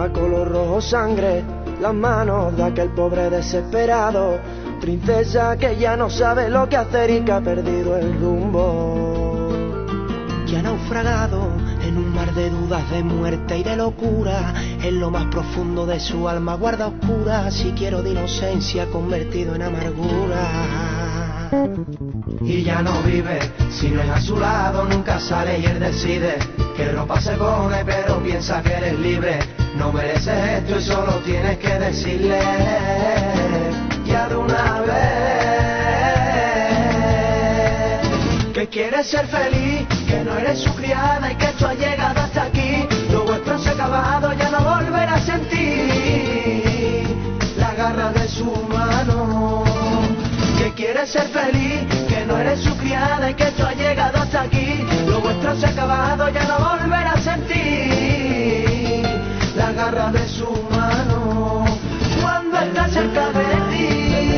a color rojo sangre, las manos de aquel pobre desesperado, princesa que ya no sabe lo que hacer y que ha perdido el rumbo, que ha naufragado en un mar de dudas, de muerte y de locura, en lo más profundo de su alma guarda oscura, si quiero de inocencia convertido en amargura. Y ya no vive, si no es a su lado nunca sale y él decide que ropa se pone pero piensa que eres libre. No mereces esto y solo tienes que decirle ya de una vez que quieres ser feliz, que no eres su criada y que esto ha llegado hasta aquí. Lo vuestro se ha acabado, ya no volverás a sentir la garra de su mano. Que quieres ser feliz, que no eres su criada y que esto ha llegado hasta aquí. Lo vuestro se ha acabado, ya no volverás a sentir la garra de su mano cuando está cerca de ti.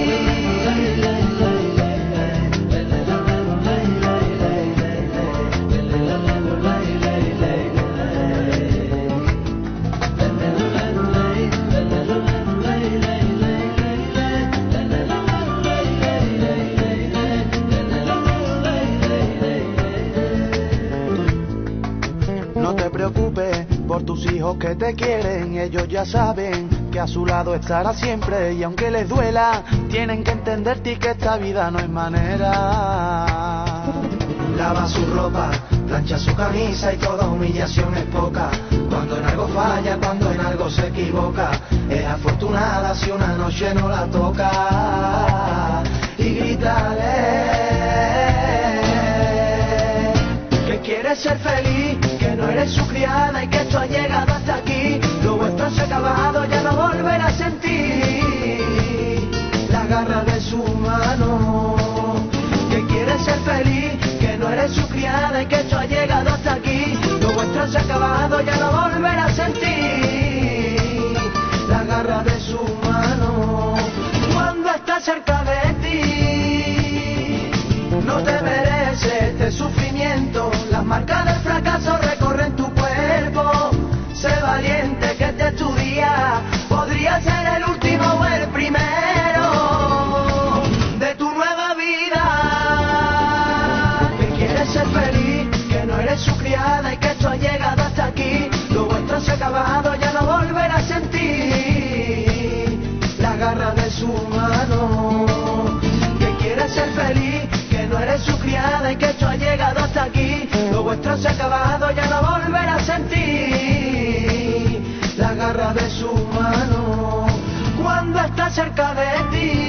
No te preocupes por tus hijos que te quieren, ellos ya saben que a su lado estará siempre, y aunque les duela, tienen que entenderte y que esta vida no es manera. Lava su ropa, plancha su camisa y toda humillación es poca. Cuando en algo falla, cuando en algo se equivoca, es afortunada si una noche no la toca. Y grítale que quieres ser feliz, que no eres su criada y que esto ha llegado hasta aquí. Lo vuestro se ha acabado, ya no volverás a sentir la garra de su mano. Que quieres ser feliz, que no eres su criada y que esto ha llegado hasta aquí. Lo vuestro se ha acabado, ya no volverás a sentir la garra de su mano cuando está cerca de ti. No te mereces este sufrimiento, las marcas del fracaso recorren tu cuerpo. Sé valiente, que este es tu día, podría ser el último o el primero de tu nueva vida. Que quieres ser feliz, que no eres su criada y que esto ha llegado hasta aquí. Lo vuestro se ha acabado, ya no volverás a sentir la garra de su mano. Que quieres ser feliz, que no eres su criada y que esto ha llegado hasta aquí. Lo vuestro se ha acabado, ya no volverás a sentir la garra de su mano cuando está cerca de ti.